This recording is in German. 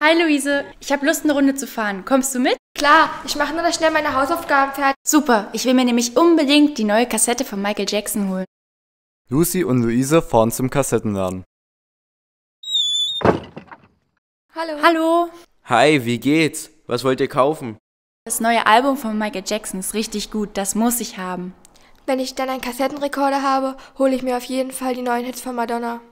Hi Luise, ich habe Lust, eine Runde zu fahren. Kommst du mit? Klar, ich mache nur noch schnell meine Hausaufgaben fertig. Super, ich will mir nämlich unbedingt die neue Kassette von Michael Jackson holen. Lucy und Luise fahren zum Kassettenladen. Hallo. Hallo, Hi, wie geht's? Was wollt ihr kaufen? das neue Album von Michael Jackson ist richtig gut, das muss ich haben. Wenn ich dann einen Kassettenrekorder habe, hole ich mir auf jeden Fall die neuen Hits von Madonna.